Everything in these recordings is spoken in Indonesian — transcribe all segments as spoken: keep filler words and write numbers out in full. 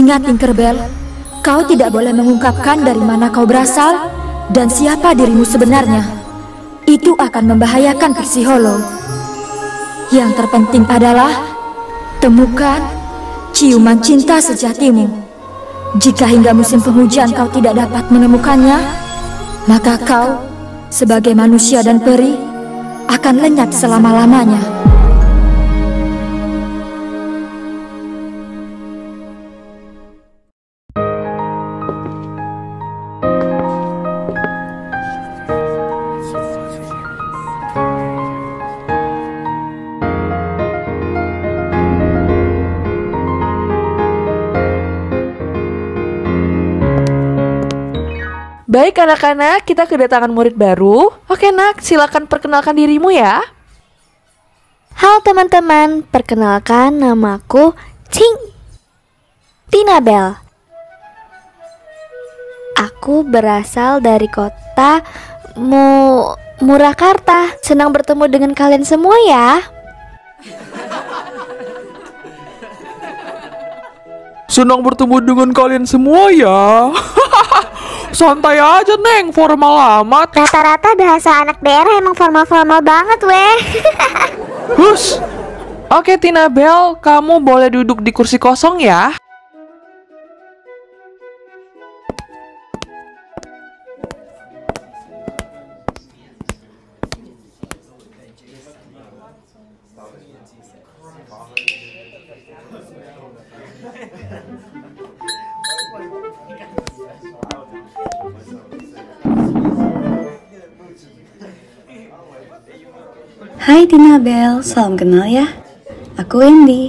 Ingat, Tinkerbell, kau tidak boleh mengungkapkan dari mana kau berasal dan siapa dirimu sebenarnya. Itu akan membahayakan Percy Hollow. Yang terpenting adalah temukan ciuman cinta sejatimu. Jika hingga musim penghujan kau tidak dapat menemukannya, maka kau, sebagai manusia dan peri, akan lenyap selama-lamanya. Baik anak-anak, kita kedatangan murid baru. Oke nak, silakan perkenalkan dirimu ya. Halo teman-teman, perkenalkan namaku Cing Tinabel. Aku berasal dari kota Mu Murakarta. Senang bertemu dengan kalian semua ya. Senang bertemu dengan kalian semua ya. Santai aja Neng, formal amat. Rata-rata bahasa anak daerah emang formal-formal banget weh. Hus. Oke Tinabel, kamu boleh duduk di kursi kosong ya. Hai Tinabel, salam kenal ya. Aku Wendy.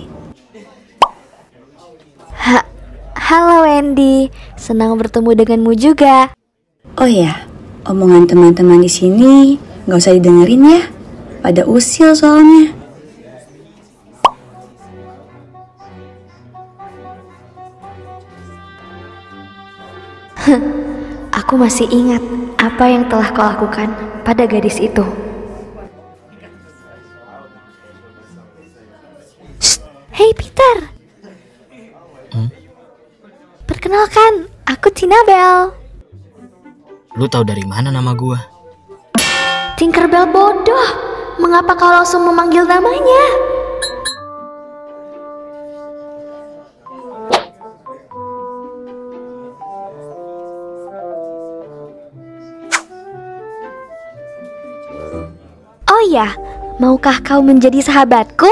Ha Halo Wendy, senang bertemu denganmu juga. Oh ya, omongan teman-teman di sini nggak usah didengerin ya. Pada usil soalnya. Aku masih ingat apa yang telah kau lakukan pada gadis itu. Hey Peter, hmm? Perkenalkan, aku Tinabel. Lu tahu dari mana nama gua? Tinkerbell bodoh, mengapa kau langsung memanggil namanya? Oh ya, maukah kau menjadi sahabatku?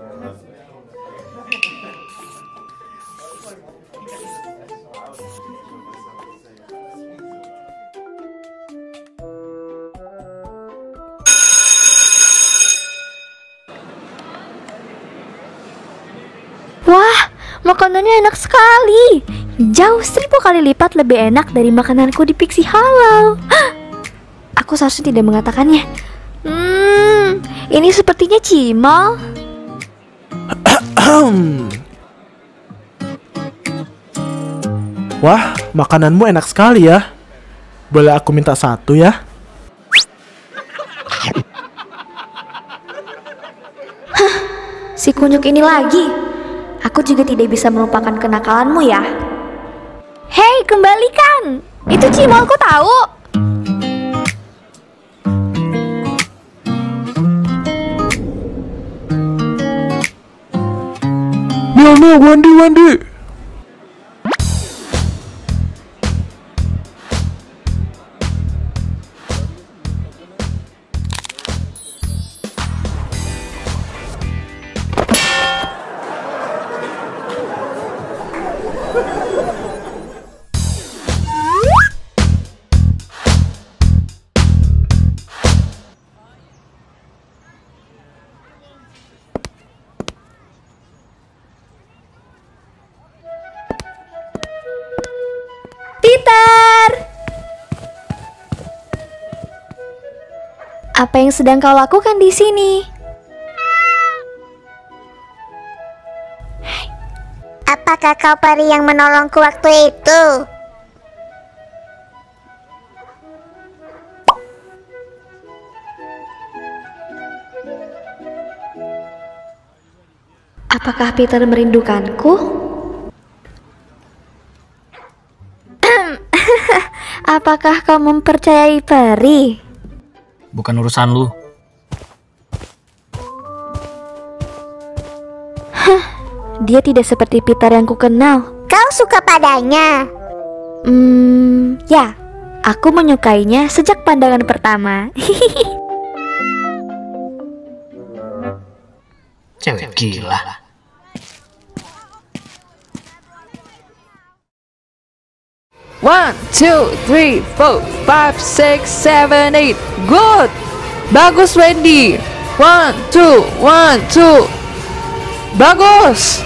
Wah, makanannya enak sekali. Jauh seribu kali lipat lebih enak dari makananku di Pixie Hollow. Aku seharusnya tidak mengatakannya. Hmm, ini sepertinya cimol. Wah, makananmu enak sekali ya. Boleh aku minta satu ya? Hah, si kunyuk ini lagi. Aku juga tidak bisa melupakan kenakalanmu ya. Hei, kembalikan. Itu cimolku tahu. No, no, Wendy, Wendy. Peter! Apa yang sedang kau lakukan di sini? Apakah kau peri yang menolongku waktu itu? Apakah Peter merindukanku? Apakah kau mempercayai peri? Bukan urusan lu. Dia tidak seperti Peter yang ku kenal. Kau suka padanya? Hmm, ya. Aku menyukainya sejak pandangan pertama. Cewek gila. One, two, three, four, five, six, seven, eight. Good. Bagus Wendy. One, two, one, two. Bagus.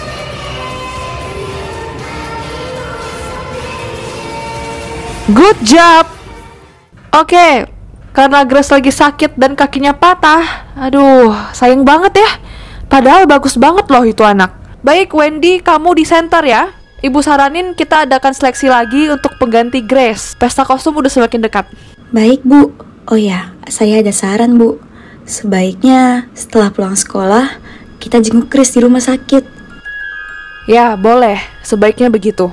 Good job. Oke, karena Grace lagi sakit dan kakinya patah. Aduh, sayang banget ya. Padahal bagus banget loh itu anak. Baik Wendy, kamu di center ya. Ibu saranin kita adakan seleksi lagi untuk pengganti Grace. Pesta kostum udah semakin dekat. Baik, Bu. Oh ya, saya ada saran, Bu. Sebaiknya setelah pulang sekolah, kita jenguk Chris di rumah sakit. Ya, boleh. Sebaiknya begitu.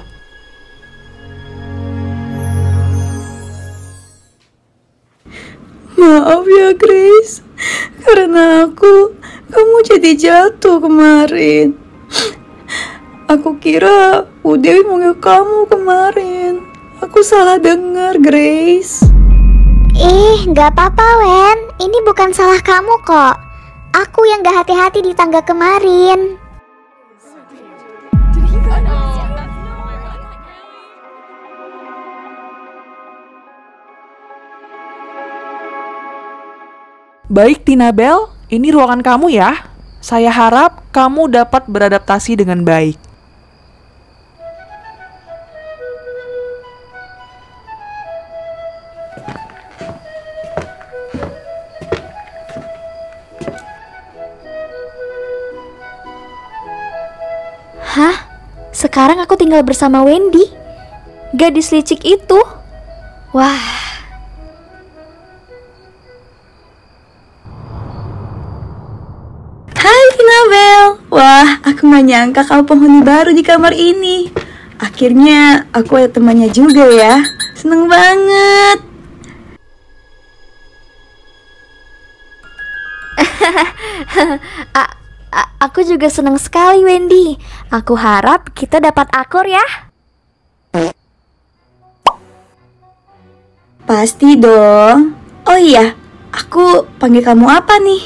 Maaf ya, Chris. Karena aku, kamu jadi jatuh kemarin. Aku kira Bu Dewi manggil kamu kemarin. Aku salah dengar, Grace. Ih, gak apa-apa, Wen. Ini bukan salah kamu kok. Aku yang gak hati-hati di tangga kemarin. Baik Tinabel, ini ruangan kamu ya. Saya harap kamu dapat beradaptasi dengan baik. Hah? Sekarang aku tinggal bersama Wendy, gadis licik itu. Wah. Hai Tinabel. Wah, aku gak nyangka kau penghuni baru di kamar ini. Akhirnya aku ada temannya juga ya. Seneng banget. A- a- aku juga senang sekali, Wendy. Aku harap kita dapat akur ya. Pasti dong. Oh iya, aku panggil kamu apa nih?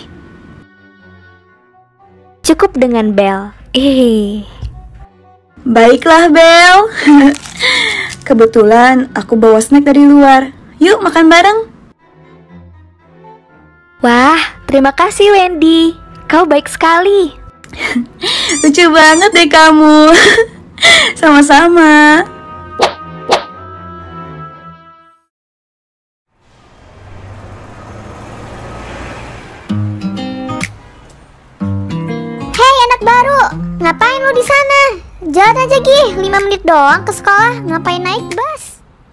Cukup dengan Bel. Eh. Baiklah, Bel. Kebetulan aku bawa snack dari luar. Yuk makan bareng. Wah, terima kasih Wendy. Kau baik sekali. Lucu banget deh kamu. Sama-sama. Hei anak baru, ngapain lu di sana? Jalan aja Gih, lima menit doang ke sekolah. Ngapain naik bus?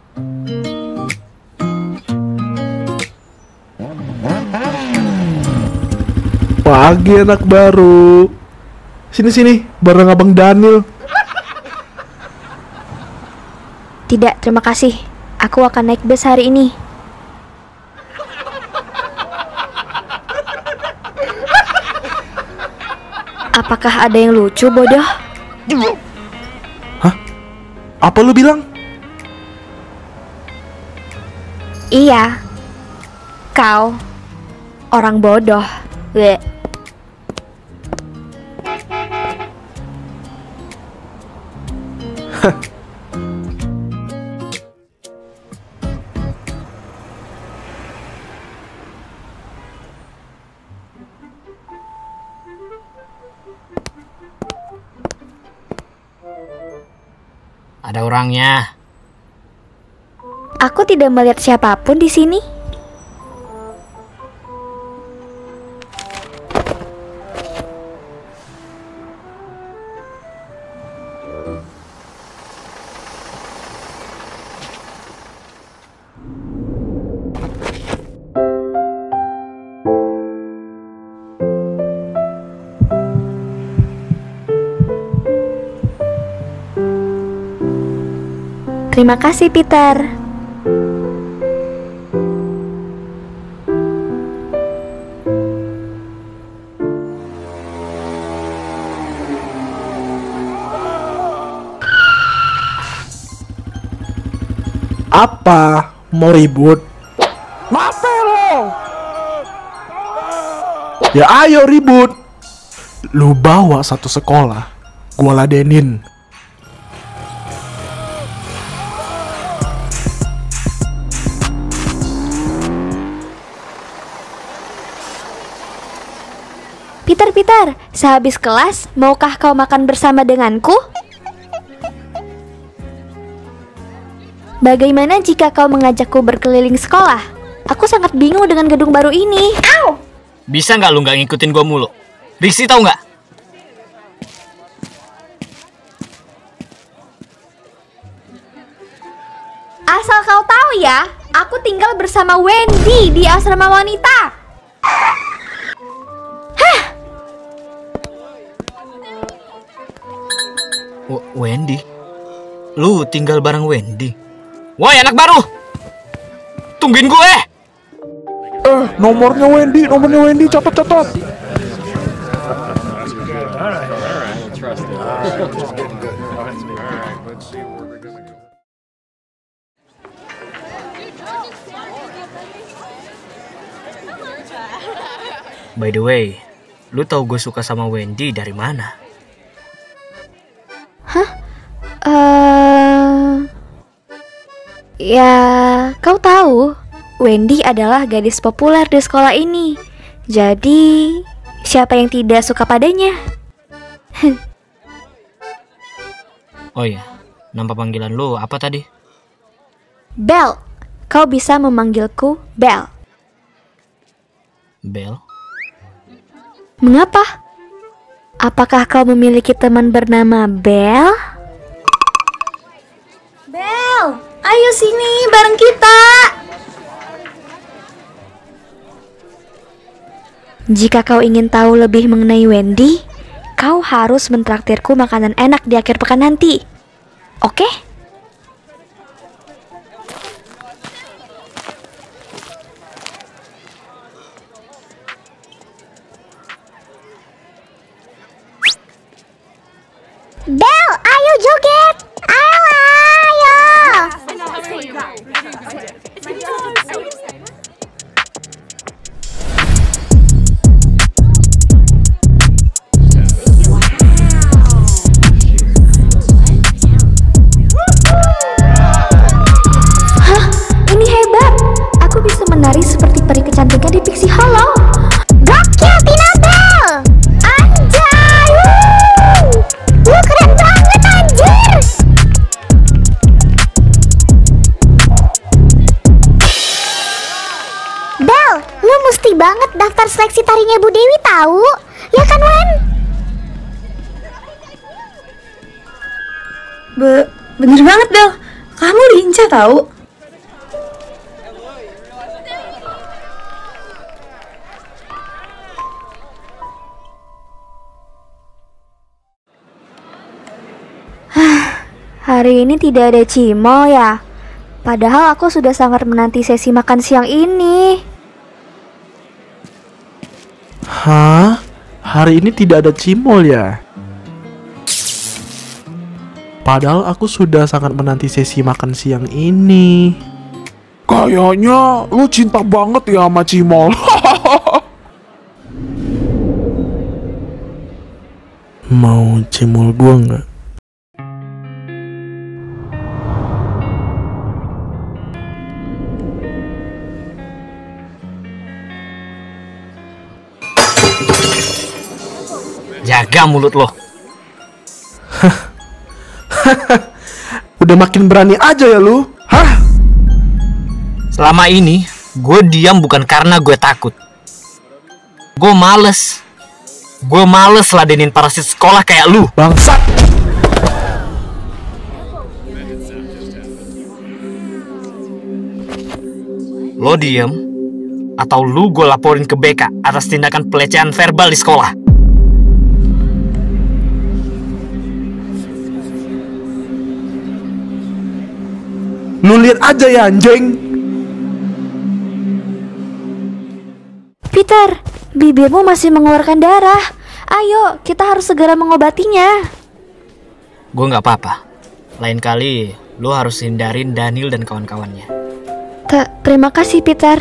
Pagi anak baru. Sini-sini, bareng Abang Daniel. Tidak, terima kasih. Aku akan naik bus hari ini. Apakah ada yang lucu, bodoh? Hah? Apa lu bilang? Iya. Kau orang bodoh. Bleh. Ada orangnya. Aku tidak melihat siapapun di sini. Terima kasih, Peter. Apa? Mau ribut? Ngapain lo? Ya ayo ribut. Lu bawa satu sekolah, gua ladenin. Peter, Peter, sehabis kelas, maukah kau makan bersama denganku? Bagaimana jika kau mengajakku berkeliling sekolah? Aku sangat bingung dengan gedung baru ini. Au! Bisa nggak lu nggak ngikutin gue mulu? Riksi tau nggak? Asal kau tahu ya, aku tinggal bersama Wendy di asrama wanita. W- Wendy? Lu tinggal bareng Wendy? Woi anak baru! Tungguin gue! Eh, nomornya Wendy, nomornya Wendy, catat-catat. By the way, lu tahu gue suka sama Wendy dari mana? Eh, ya, kau tahu, Wendy adalah gadis populer di sekolah ini. Jadi, siapa yang tidak suka padanya? Oh iya, nama panggilan lu apa tadi? Belle. Kau bisa memanggilku Belle. Bel? Mengapa? Apakah kau memiliki teman bernama Belle? Bel, ayo sini bareng kita. Jika kau ingin tahu lebih mengenai Wendy, kau harus mentraktirku makanan enak di akhir pekan nanti. Oke? Bel, ayo joget. Ayo, ayo. Hah? Ini hebat. Aku bisa menari seperti peri kecantikan di Pixie Hollow. Gokil, Tina Bel. Anjay. Wuh. Lu keren banget, anjir. Bel, lu mesti banget daftar seleksi tarinya Bu Dewi tahu. Ya kan, Wen? Be bener banget, Bel. Kamu lincah tahu. Hari ini tidak ada Cimol ya. Padahal aku sudah sangat menanti sesi makan siang ini. Hah? Hari ini tidak ada Cimol ya? Padahal aku sudah sangat menanti sesi makan siang ini. Kayaknya lu cinta banget ya sama Cimol. Mau Cimol gua nggak? Jaga mulut lo. Udah makin berani aja ya lu. Hah? Selama ini, gue diam bukan karena gue takut. Gue males. Gue males ladenin parasit sekolah kayak lu. Bangsat. Lo diem, atau lu gue laporin ke B K atas tindakan pelecehan verbal di sekolah. Lu lihat aja ya anjing. Peter, bibirmu masih mengeluarkan darah. Ayo, kita harus segera mengobatinya. Gue nggak apa-apa. Lain kali Lo harus hindarin Daniel dan kawan-kawannya. T- Terima kasih, Peter.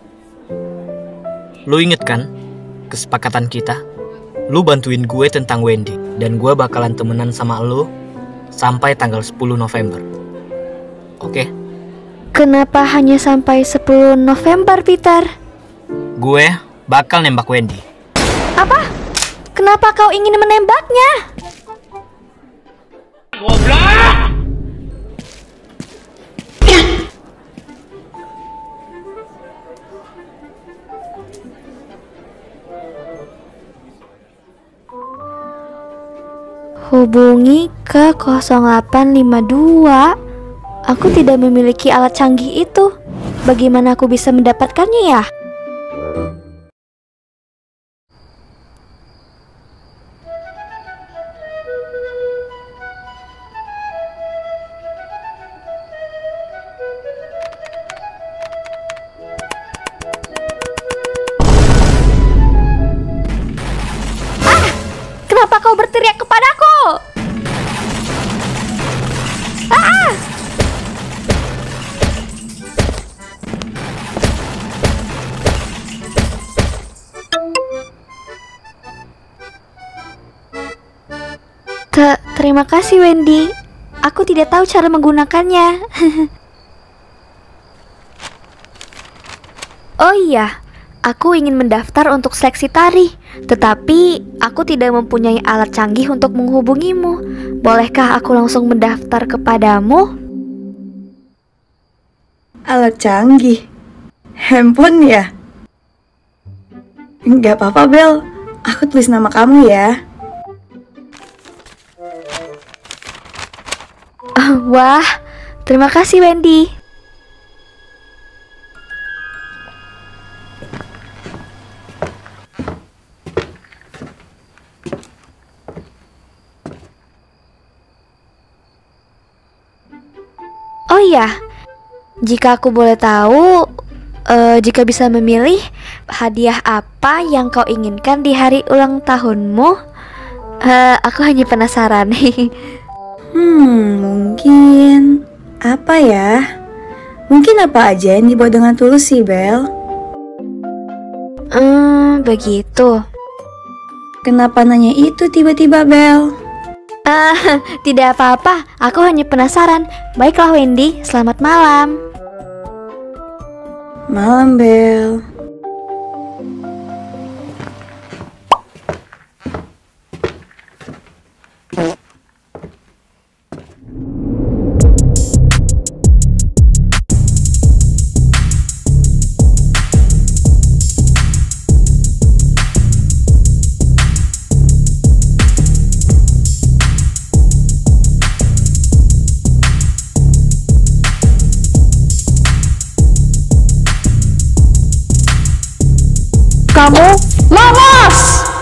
Lo inget kan kesepakatan kita? Lo bantuin gue tentang Wendy, dan gue bakalan temenan sama lo sampai tanggal sepuluh November. Oke? Kenapa hanya sampai sepuluh November, Peter? Gue bakal nembak Wendy. Apa? Kenapa kau ingin menembaknya? Hubungi ke nol delapan lima dua. Aku tidak memiliki alat canggih itu. Bagaimana aku bisa mendapatkannya ya? Ah! Kenapa kau berteriak kepadaku? Ah! T- Terima kasih, Wendy. Aku tidak tahu cara menggunakannya. Oh iya, aku ingin mendaftar untuk seleksi tari, tetapi aku tidak mempunyai alat canggih untuk menghubungimu. Bolehkah aku langsung mendaftar kepadamu? Alat canggih? Handphone ya? Nggak apa-apa, Bel. Aku tulis nama kamu ya. Wah, terima kasih, Wendy. Oh iya, jika aku boleh tahu, eh, jika bisa memilih, hadiah apa yang kau inginkan di hari ulang tahunmu? Eh, aku hanya penasaran. Hmm, mungkin apa ya? Mungkin apa aja yang dibuat dengan tulus sih, Bel. Hmm, begitu. Kenapa nanya itu tiba-tiba, Bel? Ah, tidak apa-apa. Aku hanya penasaran. Baiklah, Wendy. Selamat malam. Malam, Bel. Kamu lolos!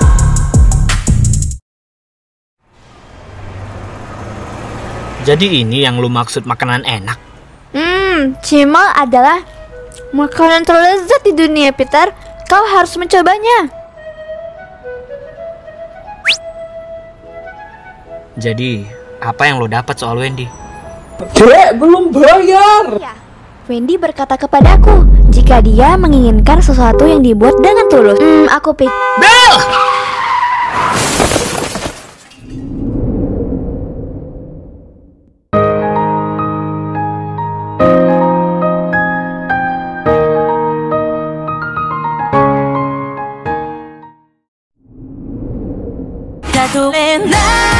Jadi ini yang lu maksud makanan enak? Hmm, cimol adalah makanan terlezat di dunia, Peter. Kau harus mencobanya. Jadi, apa yang lo dapat soal Wendy? Dek, belum bayar. Ya, Wendy berkata kepadaku jika dia menginginkan sesuatu yang dibuat dengan tulus. Hmm, aku pikir. Bel! たとえ